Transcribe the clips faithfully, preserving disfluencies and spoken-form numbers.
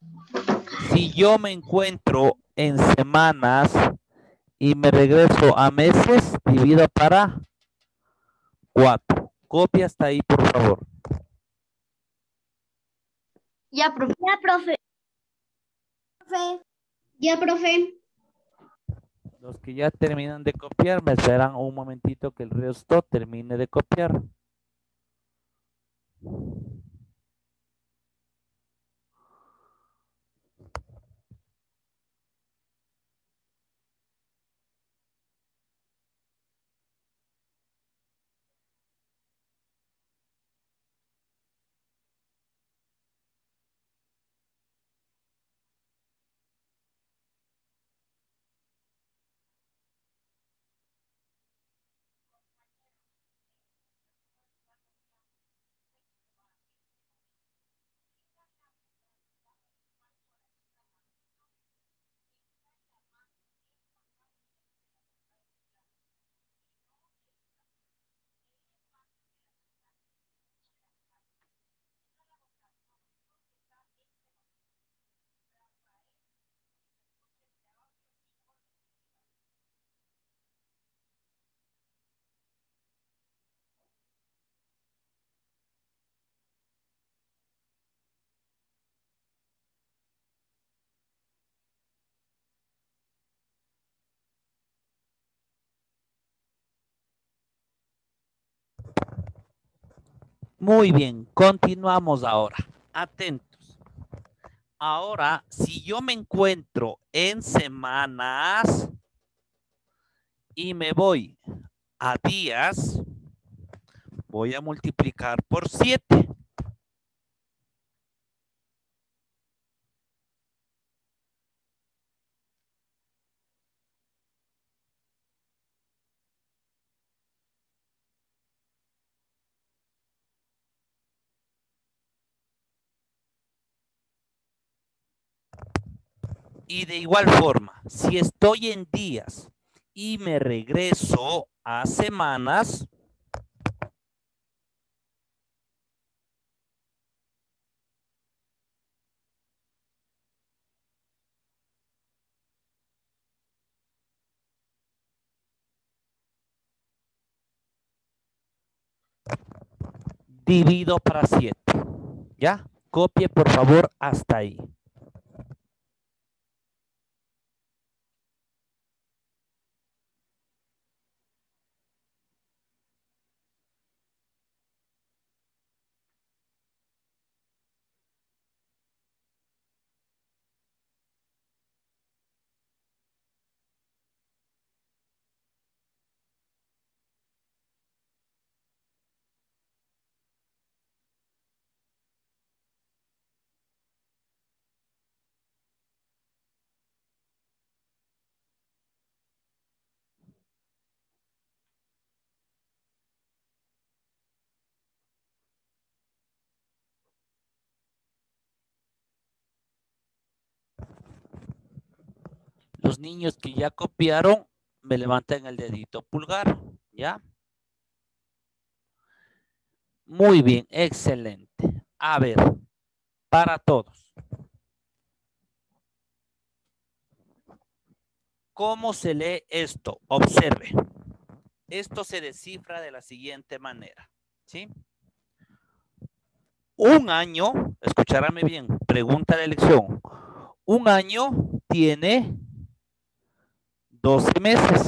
Si yo me encuentro en semanas y me regreso a meses, divido para cuatro. Copia hasta ahí, por favor. Ya, profe. Ya, profe. Profe. Ya, profe. Los que ya terminan de copiar, me esperan un momentito que el resto termine de copiar. Muy bien, continuamos ahora. Atentos. Ahora, si yo me encuentro en semanas y me voy a días, voy a multiplicar por siete. Y de igual forma, si estoy en días y me regreso a semanas, divido para siete. ¿Ya? Copie, por favor, hasta ahí. Los niños que ya copiaron, me levantan el dedito pulgar. ¿Ya? Muy bien, excelente. A ver, para todos. ¿Cómo se lee esto? Observe. Esto se descifra de la siguiente manera. ¿Sí? Un año, escuchárame bien, pregunta de elección. Un año tiene doce meses.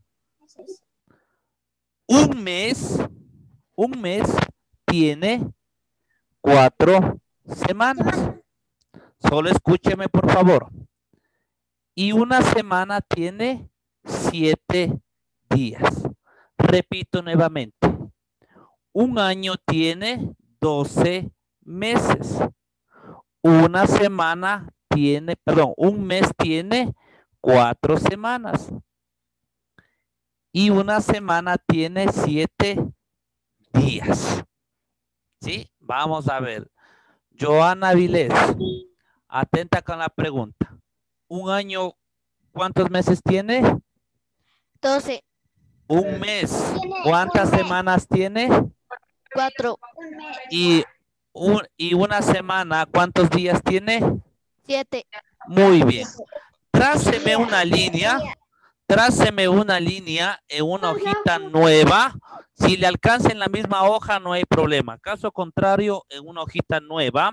Un mes, un mes tiene cuatro semanas. Solo escúcheme, por favor. Y una semana tiene siete días. Repito nuevamente. Un año tiene doce meses. Una semana tiene, perdón, un mes tiene cuatro semanas. Y una semana tiene siete días. ¿Sí? Vamos a ver. Joana Vilés, atenta con la pregunta. ¿Un año cuántos meses tiene? doce. Un mes. ¿Cuántas semanas tiene? cuatro. Y, un, y una semana, ¿cuántos días tiene? Siete. Muy bien. Tráceme una línea. Tráceme una línea en una hojita nueva. Si le alcanza en la misma hoja, no hay problema. Caso contrario, en una hojita nueva,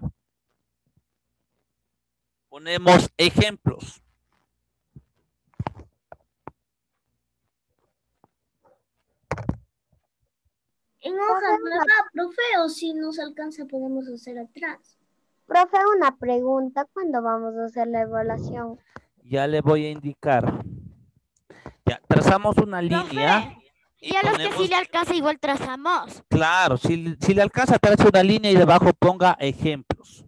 ponemos ejemplos. En hoja nueva, profe, o si nos alcanza podemos hacer atrás. Profe, una pregunta cuando vamos a hacer la evaluación. Ya le voy a indicar. Ya, trazamos una línea. Y a los que sí le alcanza igual trazamos. Claro, si, si le alcanza, trace una línea y debajo ponga ejemplos.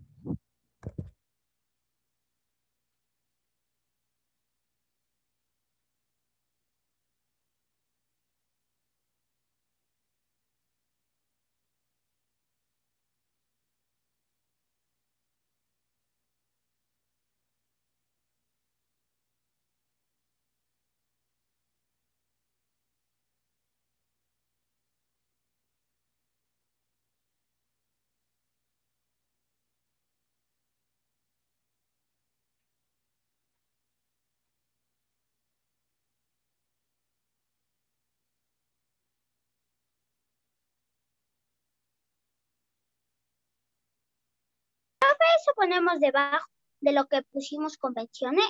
Eso ponemos debajo de lo que pusimos convenciones.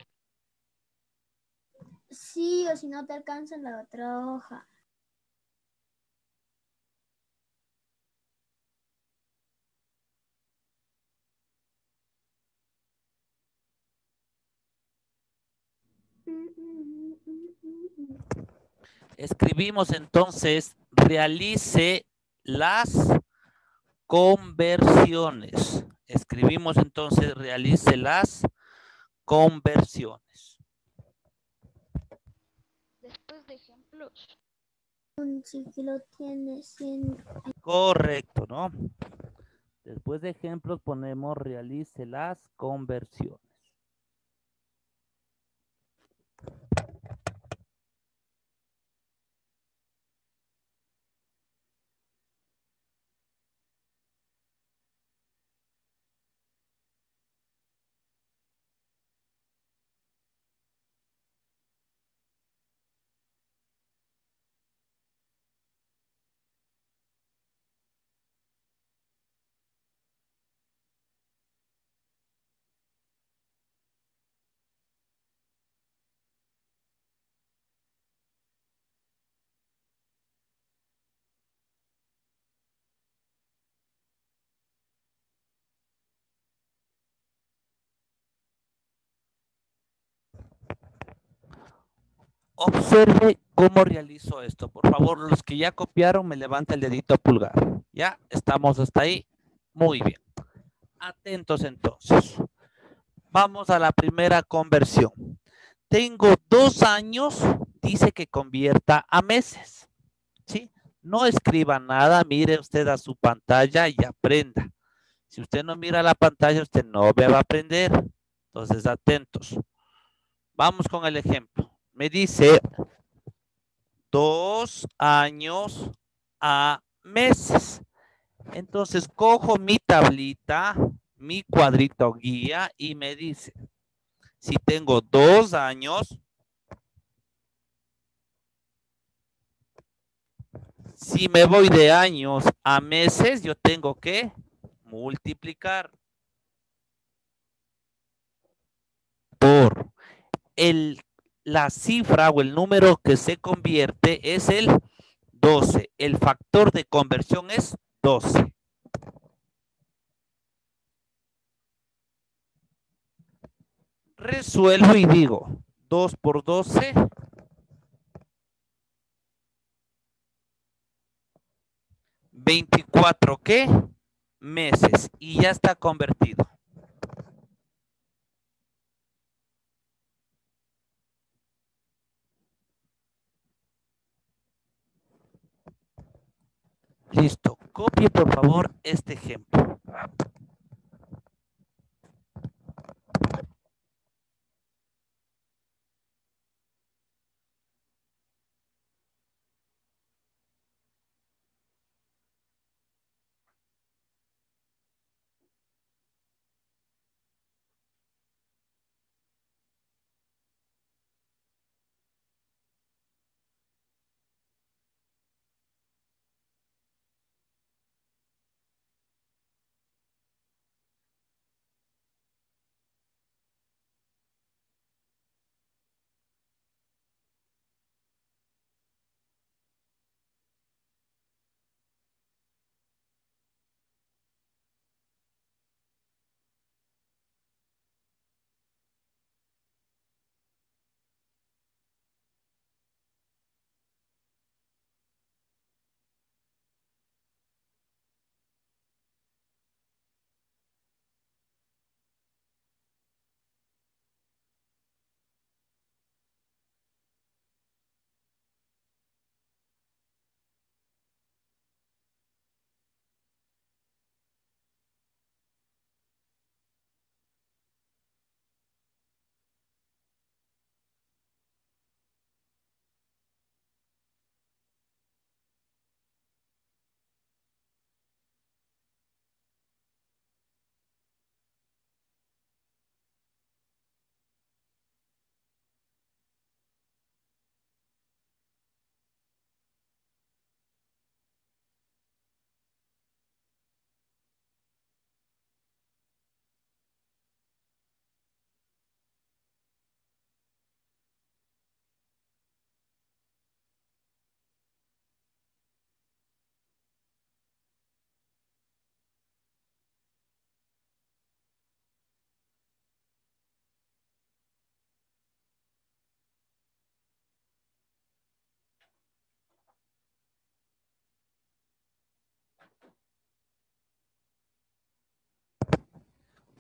Sí, o si no te alcanza en la otra hoja. Escribimos entonces, realice las conversiones. Escribimos entonces, realice las conversiones. Después de ejemplos. Sí, que lo tienes en... Correcto, ¿no? Después de ejemplos ponemos, realice las conversiones. Observe cómo realizo esto. Por favor, los que ya copiaron, me levanta el dedito pulgar. ¿Ya? ¿Estamos hasta ahí? Muy bien. Atentos entonces. Vamos a la primera conversión. Tengo dos años, dice que convierta a meses. ¿Sí? No escriba nada, mire usted a su pantalla y aprenda. Si usted no mira la pantalla, usted no me va a aprender. Entonces, atentos. Vamos con el ejemplo. Me dice dos años a meses. Entonces, cojo mi tablita, mi cuadrito guía y me dice, si tengo dos años, si me voy de años a meses, yo tengo que multiplicar por el, la cifra o el número que se convierte es el doce. El factor de conversión es doce. Resuelvo y digo, dos por doce. veinticuatro, ¿qué? Meses. Y ya está convertido. Listo. Copie, por favor, este ejemplo.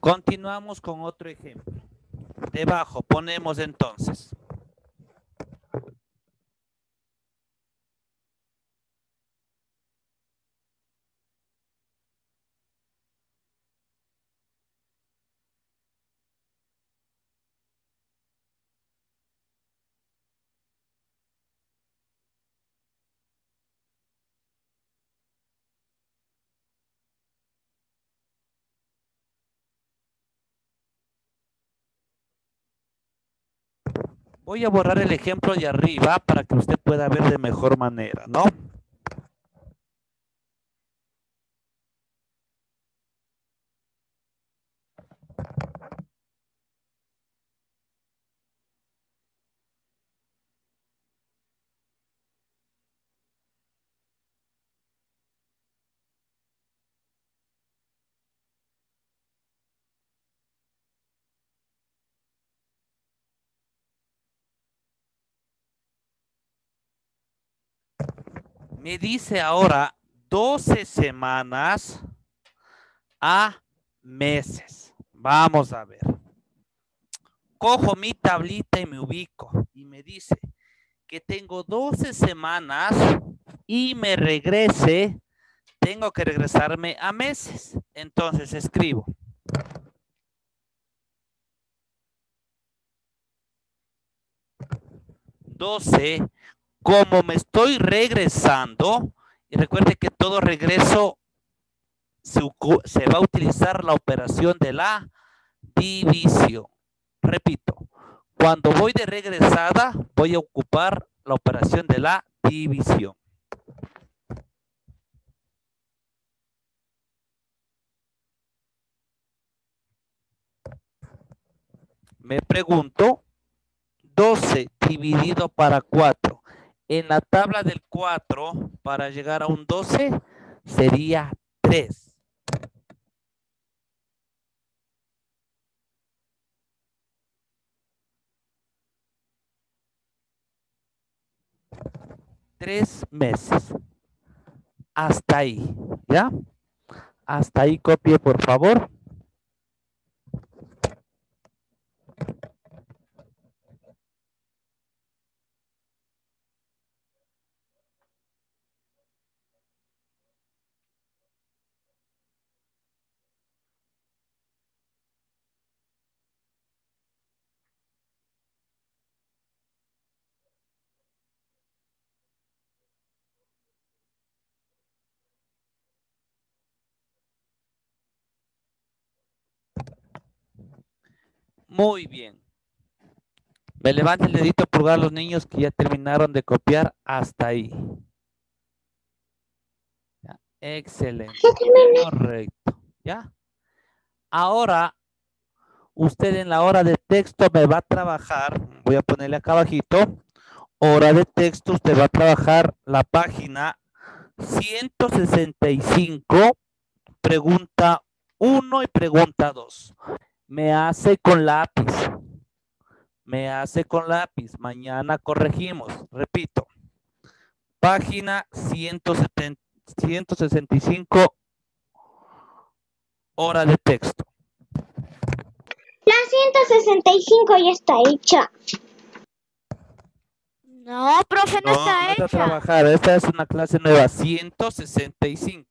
Continuamos con otro ejemplo. Debajo ponemos entonces. Voy a borrar el ejemplo de arriba para que usted pueda ver de mejor manera, ¿no? Me dice ahora doce semanas a meses. Vamos a ver. Cojo mi tablita y me ubico. Y me dice que tengo doce semanas y me regrese. Tengo que regresarme a meses. Entonces escribo. doce. Como me estoy regresando, y recuerde que todo regreso se, se va a utilizar la operación de la división. Repito, cuando voy de regresada, voy a ocupar la operación de la división. Me pregunto, doce dividido para cuatro. En la tabla del cuatro, para llegar a un doce, sería tres. Tres meses. Hasta ahí, ¿ya? Hasta ahí copie, por favor. Muy bien. Me levanta el dedito pulgar los niños que ya terminaron de copiar hasta ahí. Ya, excelente. Correcto. ¿Ya? Ahora, usted en la hora de texto me va a trabajar, voy a ponerle acá abajito, hora de texto, usted va a trabajar la página ciento sesenta y cinco, pregunta uno y pregunta dos. Me hace con lápiz. Me hace con lápiz. Mañana corregimos. Repito. Página ciento setenta, ciento sesenta y cinco. Hora de texto. La ciento sesenta y cinco ya está hecha. No, profe, no, No, está no está a hecha. trabajar. Esta es una clase nueva. ciento sesenta y cinco.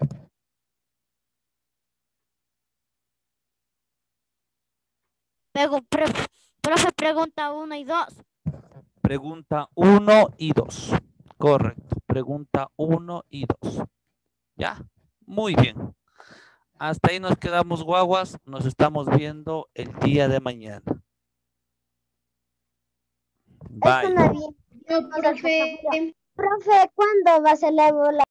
Pego, profe, profe, pregunta uno y dos. Pregunta uno y dos. Correcto. Pregunta uno y dos. ¿Ya? Muy bien. Hasta ahí nos quedamos, guaguas. Nos estamos viendo el día de mañana. Bye. Eso no bien. No, profe. Profe, ¿cuándo va a ser la evaluación?